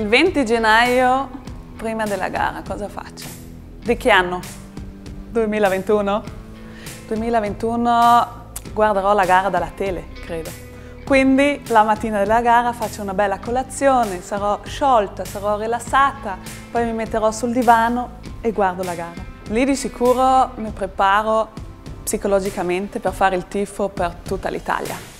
20 gennaio, prima della gara, cosa faccio? Di che anno? 2021? 2021 guarderò la gara dalla tele, credo. Quindi la mattina della gara faccio una bella colazione, sarò sciolta, sarò rilassata, poi mi metterò sul divano e guardo la gara. Lì di sicuro mi preparo psicologicamente per fare il tifo per tutta l'Italia.